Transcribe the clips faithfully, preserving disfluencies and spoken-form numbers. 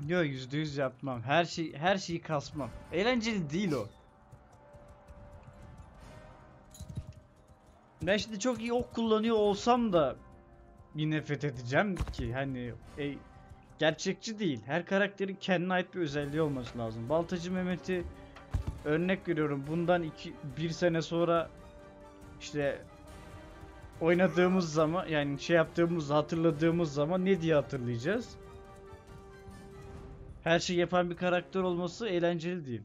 Yok, yüzde yüz yapmam. Her şey her şeyi kasmam. Eğlenceli değil o. Ben şimdi çok iyi ok kullanıyor olsam da yine fethedeceğim ki hani e, gerçekçi değil. Her karakterin kendine ait bir özelliği olması lazım. Baltacı Mehmet'i örnek veriyorum. Bundan iki, bir sene sonra işte oynadığımız zaman, yani şey yaptığımız, hatırladığımız zaman ne diye hatırlayacağız? Her şeyi yapan bir karakter olması eğlenceli değil.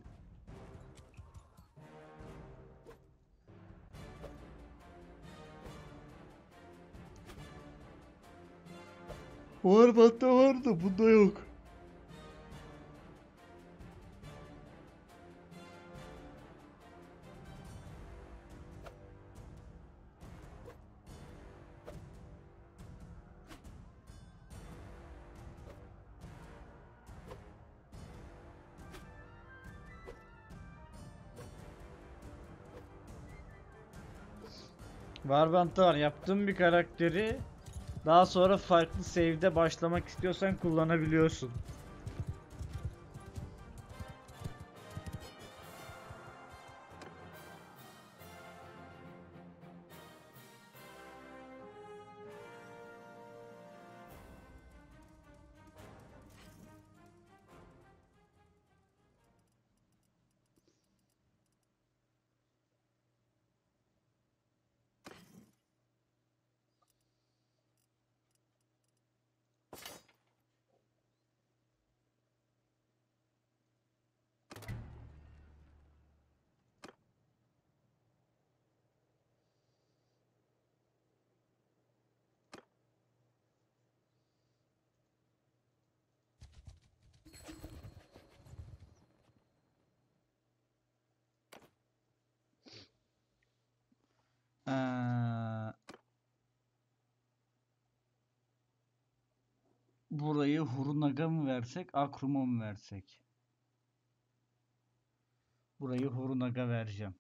Warbat'ta vardı, bunda yok. Warband'da var. Yaptığın bir karakteri daha sonra farklı save'de başlamak istiyorsan kullanabiliyorsun. Ee, burayı Hurunaga mı versek, Akrum'a mı versek? Burayı Hurunaga vereceğim.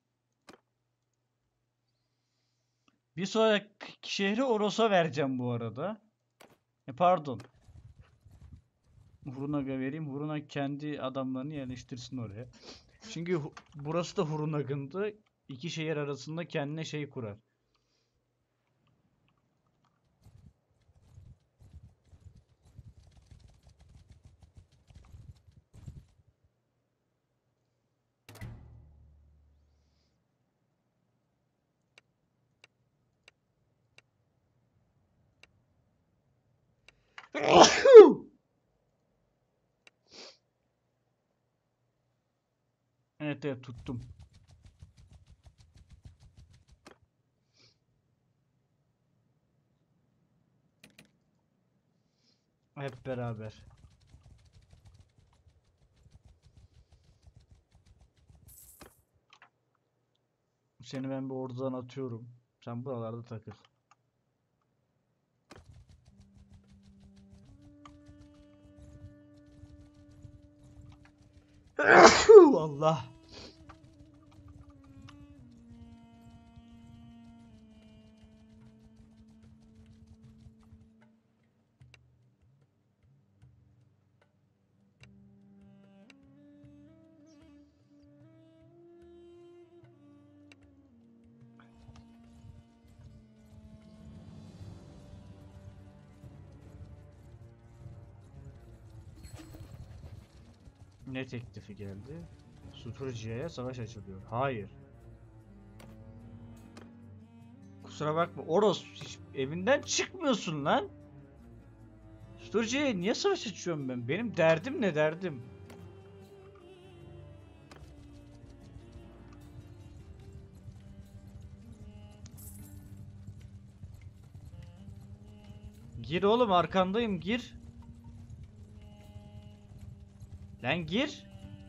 Bir sonraki şehri Oros'a vereceğim bu arada. E, pardon. Hurunaga vereyim. Hurunaga kendi adamlarını yerleştirsin oraya. Çünkü burası da Hurunaga'ndı. İki şehir arasında kendine şey kurar. Evet, evet, tuttum. Hep beraber. Seni ben bir oradan atıyorum. Sen buralarda takıl. Allah. Ne teklifi geldi? Suturcuya savaş açılıyor. Hayır. Kusura bakma. Oros, hiç evinden çıkmıyorsun lan. Suturcuya niye savaş açıyorum ben? Benim derdim ne, derdim? Gir oğlum, arkandayım, gir. Lan gir.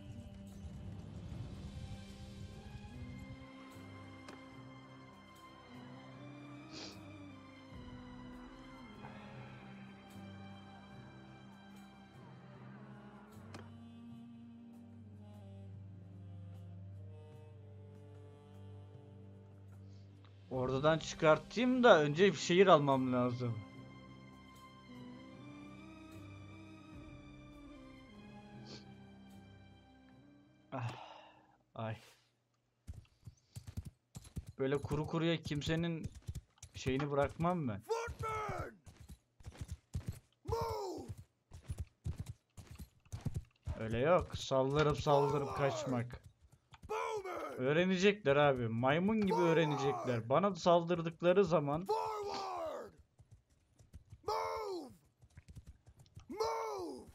Oradan çıkartayım da önce bir şehir almam lazım. Böyle kuru kuruya kimsenin şeyini bırakmam ben. Footman! Move! Öyle yok. Saldırıp saldırıp kaçmak. Bowman! Öğrenecekler abi. Maymun gibi öğrenecekler. Bana saldırdıkları zaman Forward! Move! Move!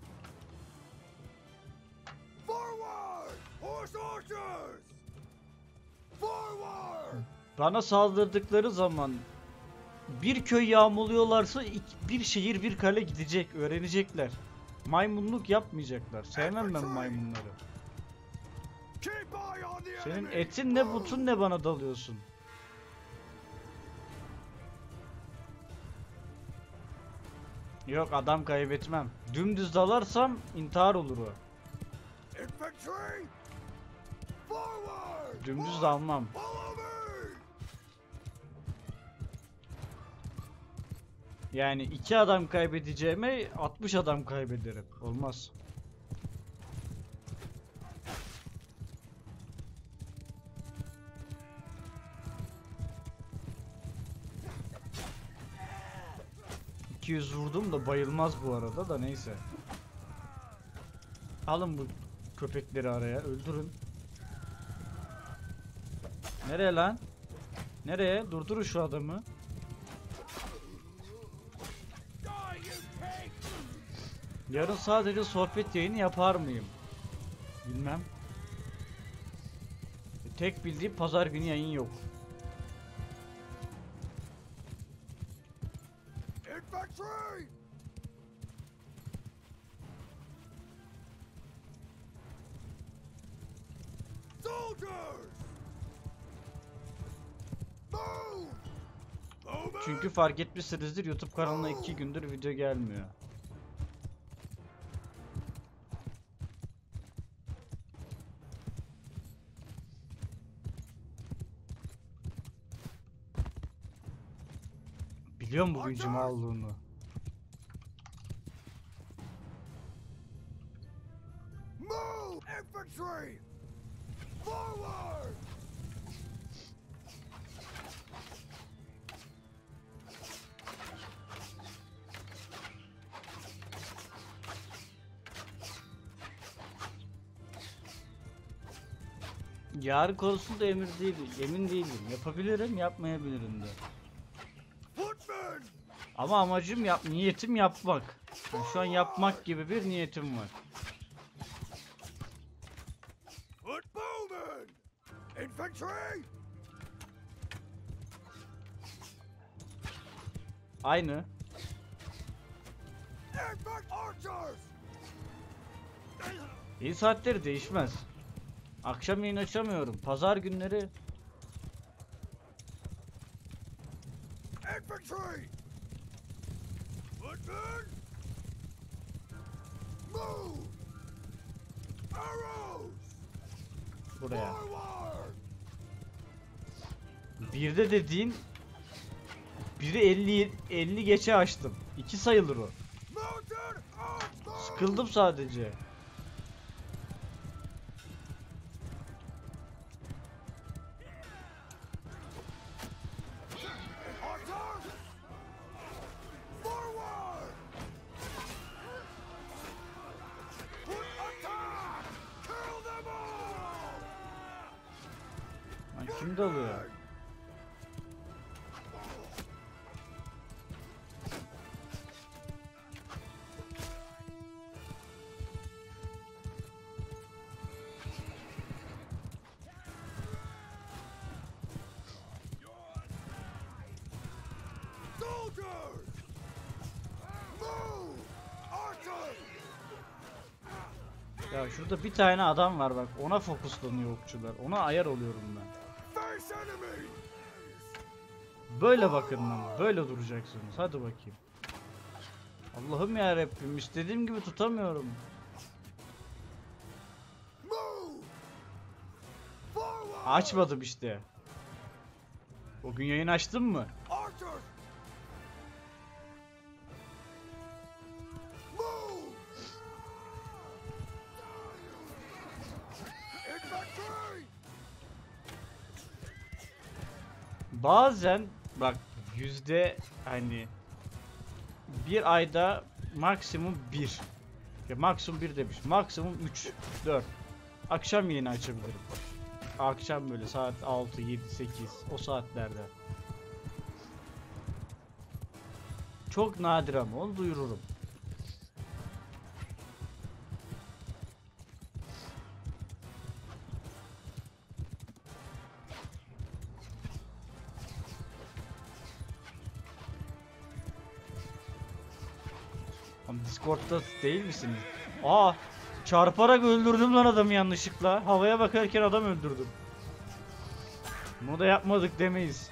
Forward! Horse archers! Forward! bana saldırdıkları zaman bir köy yağmuluyorlarsa ik- bir şehir bir kale gidecek. Öğrenecekler. Maymunluk yapmayacaklar. Sevmem ben maymunları. Keep eye on the Senin enemy! etin ne Move! butun ne bana dalıyorsun. Yok adam kaybetmem. Dümdüz dalarsam intihar olur o. Infantry! Forward! Dümdüz dalmam. Follow me! Yani iki adam kaybedeceğime altmış adam kaybederim. Olmaz. iki yüz vurdum da bayılmaz bu arada da neyse. Alın bu köpekleri araya öldürün. Nereye lan? Nereye? Durdurun şu adamı. Yarın sadece sohbet yayını yapar mıyım? Bilmem. Tek bildiğim pazar günü yayın yok. Infantry! Soldiers! Move! Move! Çünkü fark etmişsinizdir YouTube kanalına iki gündür video gelmiyor. Biliyorum bugün cuma olduğunu. Move! Infantry! Forward! Yarın konusunda emir değilim, emin değilim. Yapabilirim, yapmayabilirim de. Footman! Ama amacım yap, niyetim yapmak. Yani şu an yapmak gibi bir niyetim var. Foot Bowman! Infantry! Aynı. Infant archers! İyi saatleri değişmez. Akşam yayın açamıyorum. Pazar günleri Infantry! Footman! Move! Arrows! buraya. Forward! Birde dediğin biri elli elli geçe açtım. iki sayılır o. Mounted archers! Sıkıldım sadece. Archers! Forward! Foot attack! Kill them all! Lan kim dalıyor? Soldiers! Move! Archers! Ya şurada bir tane adam var bak. Ona fokuslanıyor okçular. Ona ayar oluyorum ben. Face enemy! Böyle bakın lan. Böyle duracaksınız. Hadi bakayım. Allah'ım ya Rabbim, istediğim gibi tutamıyorum. Move! Forward! Açmadım işte. O gün yayın açtın mı? Archers! Move! Infantry! bazen bak yüzde hani bir ayda maksimum bir, ya maksimum bir demiş, maksimum üç dört akşam yayını açabilirim. Akşam böyle saat altı yedi sekiz o saatlerde. Çok nadir ama onu duyururum. Ama Discord'da değil misiniz? Aa, çarparak öldürdüm lan adamı yanlışlıkla. Havaya bakarken adam öldürdüm. Bunu da yapmadık demeyiz.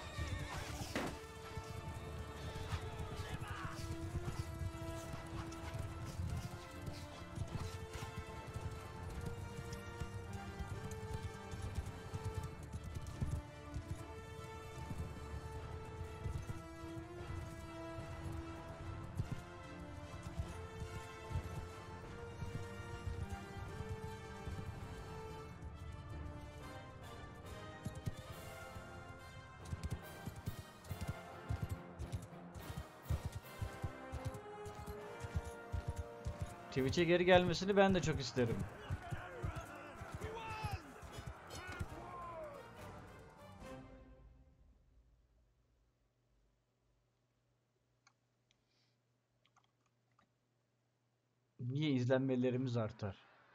Twitch'e geri gelmesini ben de çok isterim. Niye izlenmelerimiz artar?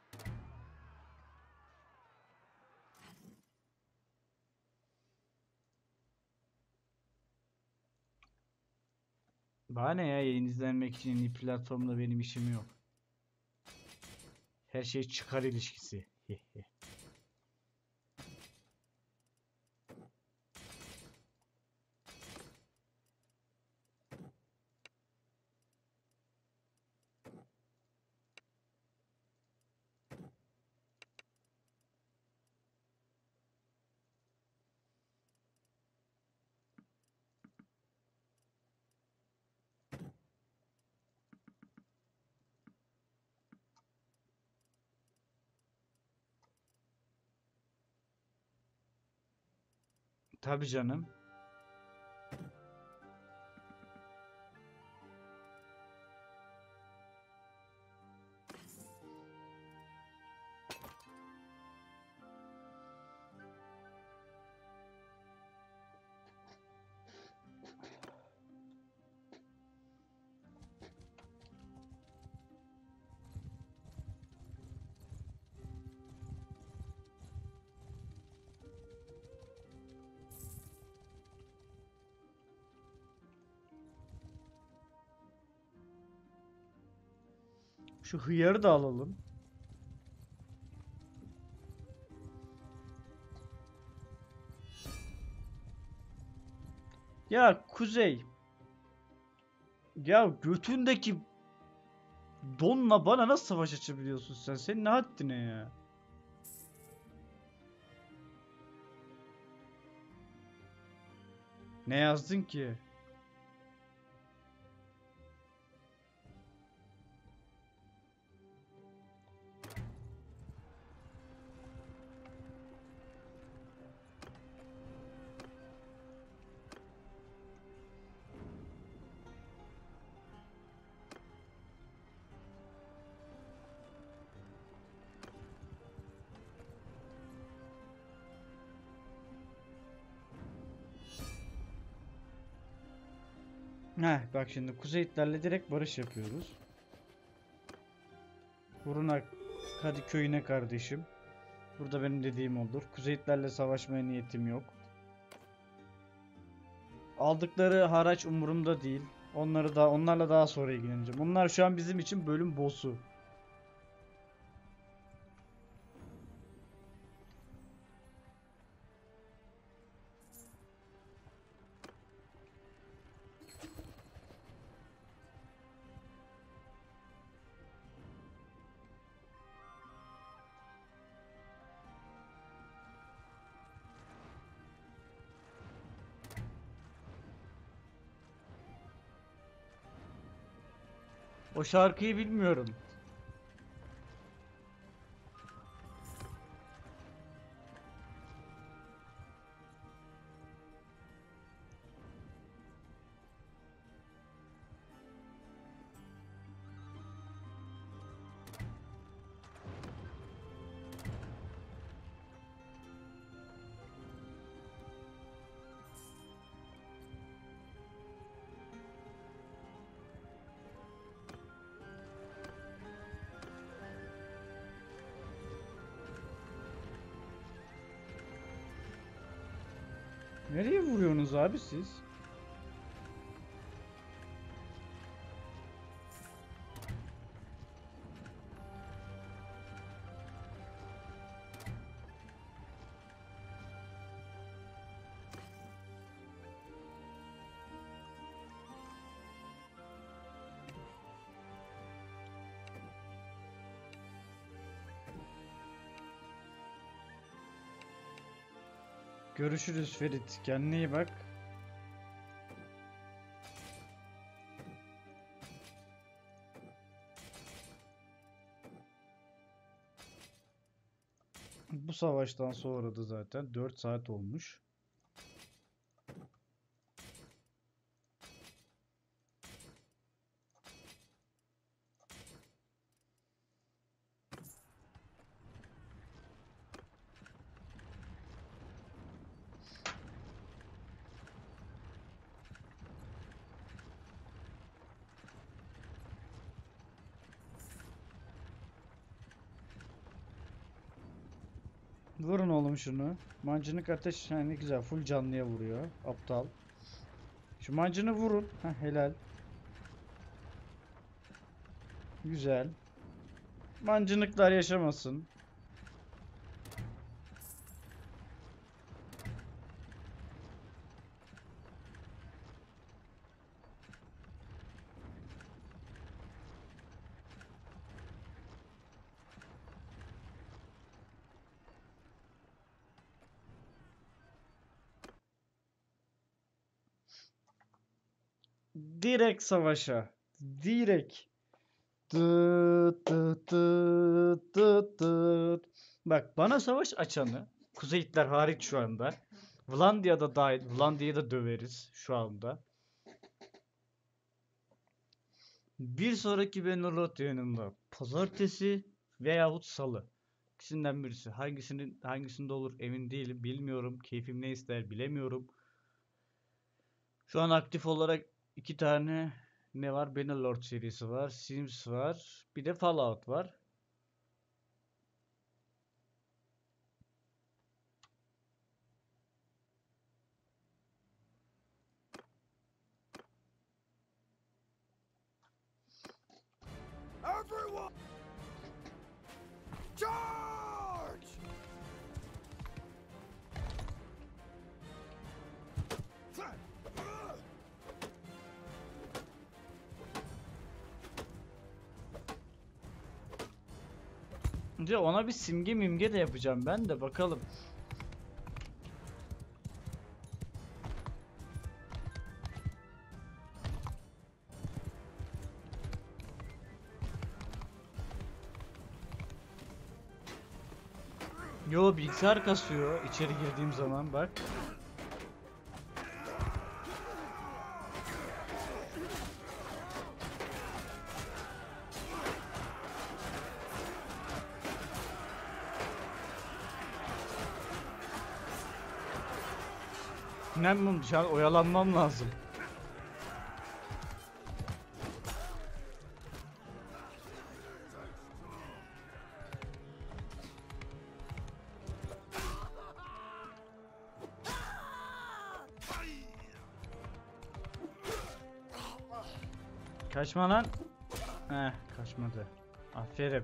Bana ne ya, yayın izlenmek için en iyi platformda benim işim yok. Her şey çıkar ilişkisi. Tabii canım. Şu hıyarı da alalım. Ya Kuzey. Ya götündeki donla bana nasıl savaş açabiliyorsun sen? Senin ne haddine ya? Ne yazdın ki? Heh, bak şimdi Kuzeyitlerle direkt barış yapıyoruz. Buruna Kadıköy'üne kardeşim. Burada benim dediğim olur. Kuzeyitlerle savaşmaya niyetim yok. Aldıkları haraç umurumda değil. Onları da onlarla daha sonra ilgileneceğim. Onlar şu an bizim için bölüm boss'u. O şarkıyı bilmiyorum. Nereye vuruyorsunuz abi siz? Görüşürüz Ferit. Kendine iyi bak. Bu savaştan sonra da zaten dört saat olmuş. Vurun oğlum şunu. Mancınık ateş, yani ne güzel, full canlıya vuruyor. Aptal. Şu mancını vurun. Heh, helal. Güzel. Mancınıklar yaşamasın. Direkt savaşa. Direkt. Tıt tıt tıt tıt tıt. Bak, bana savaş açanı, Kuzey Hitler hariç şu anda, Vlandia'da dahil, Vlandia'yı da döveriz şu anda. Bir sonraki Bannerlord yayınında pazartesi veyahut salı. İkisinden birisi. Hangisinin hangisinde olur emin değilim. Bilmiyorum. Keyfim ne ister bilemiyorum. Şu an aktif olarak iki tane ne var? Bannerlord serisi var. Sims var. Bir de Fallout var. Everyone! Charge! Önce ona bir simge mimge de yapacağım ben de, bakalım. Yo, bilgisayar kasıyor içeri girdiğim zaman, bak. Ne, şu an oyalanmam lazım. Kaçma lan. Heh, kaçmadı. Aferin.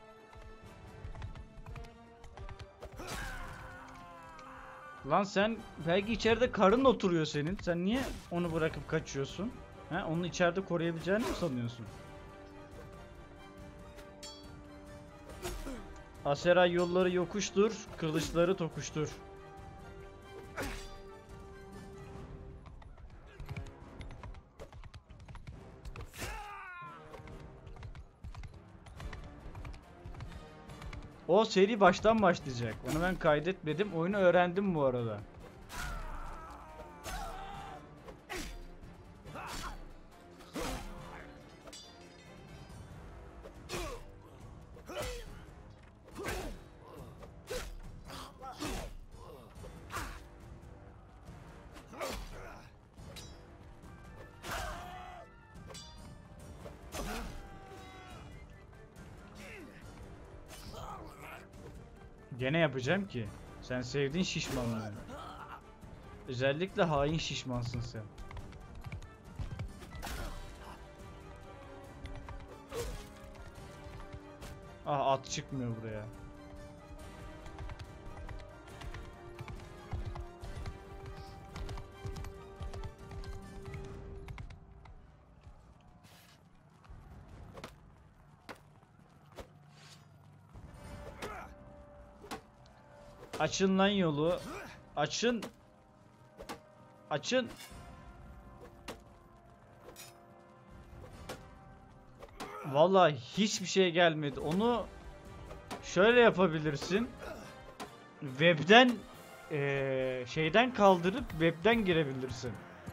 Lan sen belki içeride karın oturuyor senin. Sen niye onu bırakıp kaçıyorsun? He, onu içeride koruyabileceğini mi sanıyorsun? Aseray yolları yokuştur, kılıçları tokuştur. O seri baştan başlayacak. Onu ben kaydetmedim. Oyunu öğrendim bu arada. Gene yapacağım ki. Sen sevdiğin şişmanlığı. Özellikle hain şişmansın sen. Ah, at çıkmıyor buraya. Açın lan yolu. Açın. Açın. Vallahi hiçbir şey gelmedi. Onu şöyle yapabilirsin. Web'den eee, şeyden kaldırıp web'den girebilirsin.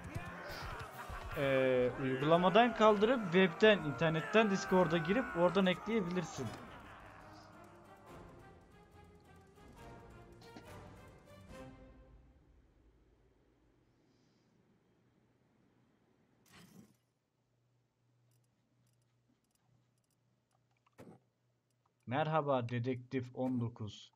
Eee, uygulamadan kaldırıp web'den, internetten Discord'a girip oradan ekleyebilirsin. Merhaba Dedektif on dokuz.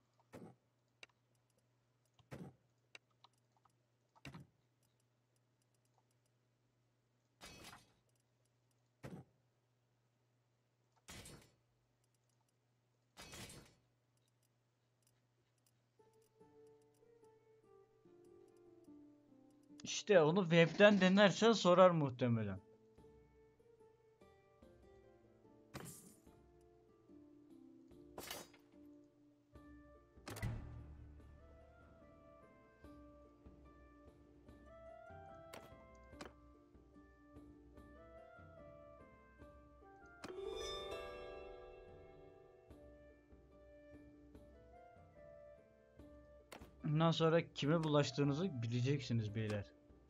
İşte onu web'den denersen sorar muhtemelen. Bundan sonra kime bulaştığınızı bileceksiniz beyler.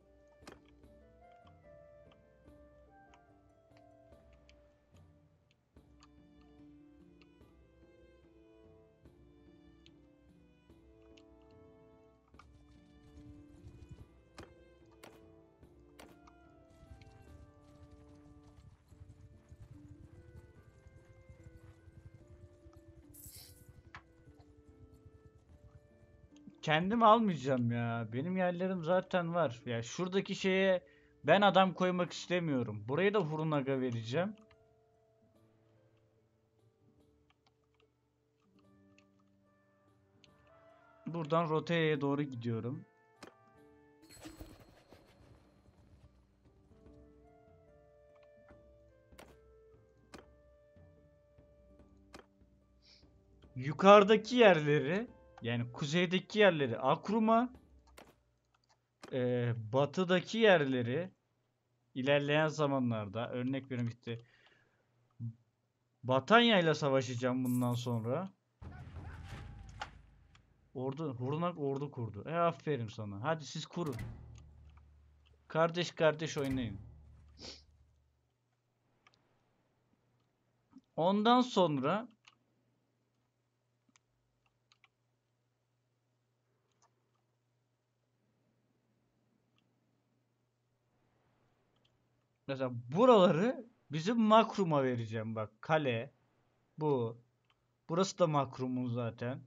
Kendim almayacağım ya. Benim yerlerim zaten var. Ya şuradaki şeye ben adam koymak istemiyorum. Burayı da Hurunaga vereceğim. Buradan Rotea'ya doğru gidiyorum. Yukarıdaki yerleri, yani kuzeydeki yerleri Akrum'a, e, batıdaki yerleri ilerleyen zamanlarda, örnek veriyorum işte Batanya ile savaşacağım bundan sonra. Ordu, Hurunak ordu kurdu. E aferin sana. Hadi siz kurun. Kardeş kardeş oynayın. Ondan sonra mesela buraları bizim makruma vereceğim bak. Kale bu. Burası da makrumun zaten.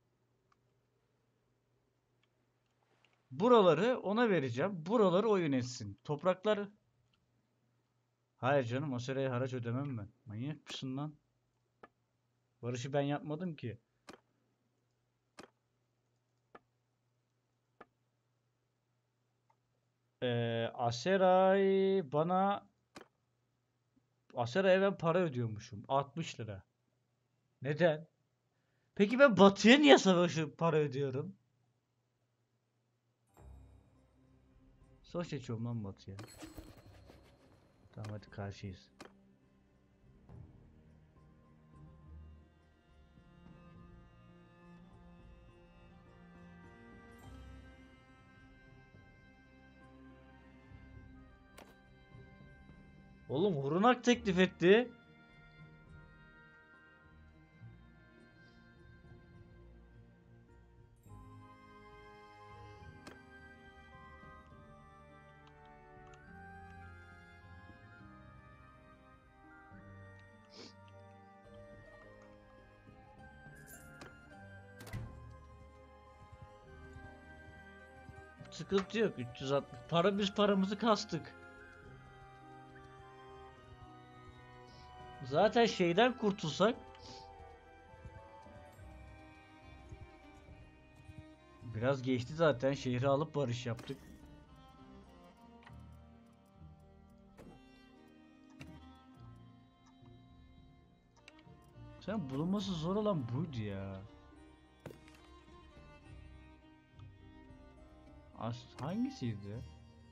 Buraları ona vereceğim. Buraları o yönetsin. Topraklar... Hayır canım, Asera'ya haraç ödemem ben. Manyak mısın lan? Barışı ben yapmadım ki. Ee, Aseray bana... Asera'ya ben para ödüyormuşum. altmış lira. Neden? Peki ben Batı'ya niye savaşı para ödüyorum? Savaş geçiyorum lan Batı'ya. Tamam hadi karşıyız. Oğlum Hurunak teklif etti. Sıkıntı yok. üç yüz altmış. Para, biz paramızı kastık. Zaten şeyden kurtulsak. Biraz geçti zaten. Şehri alıp barış yaptık. Sen bulunması zor olan buydu ya. As hangisiydi?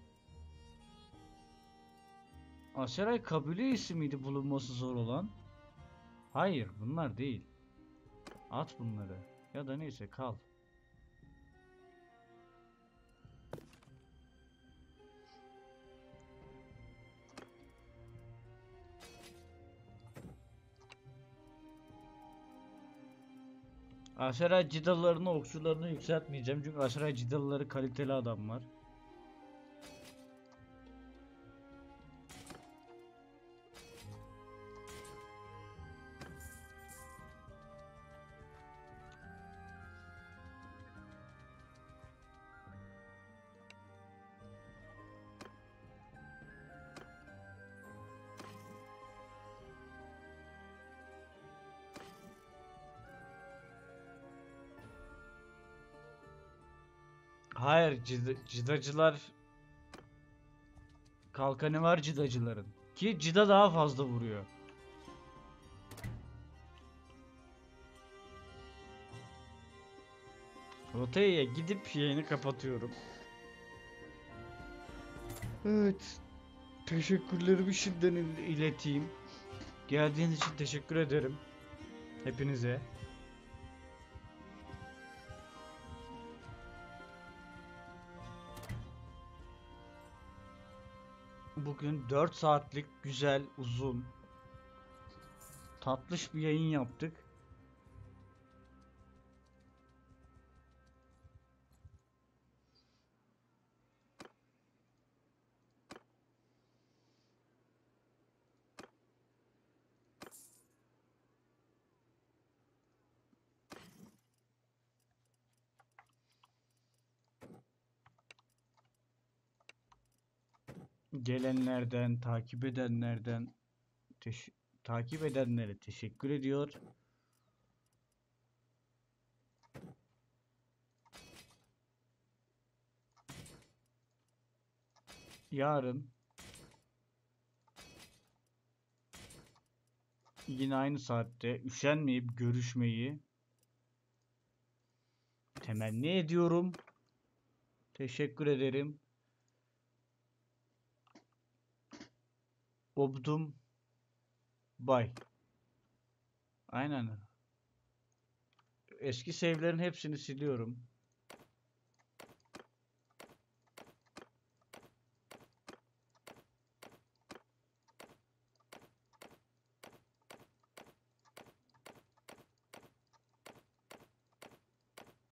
Aseray kabile ismiydi bulunması zor olan. Hayır, bunlar değil. At bunları. Ya da neyse, kal. Aşağı cidalarını, okçularını yükseltmeyeceğim çünkü aşağı cidaları kaliteli adamlar. Hayır, cid cidacılar kalkanı var cidacıların. Ki cida daha fazla vuruyor. Rotaya gidip yayını kapatıyorum. Evet. Teşekkürlerimi şimdiden il- ileteyim. Geldiğiniz için teşekkür ederim. Hepinize. Bugün dört saatlik güzel, uzun, tatlış bir yayın yaptık. Gelenlerden, takip edenlerden, teş- takip edenlere teşekkür ediyor. Yarın yine aynı saatte üşenmeyip görüşmeyi temenni ediyorum. Teşekkür ederim. Obdum. Bay. Aynen. Eski save'lerin hepsini siliyorum.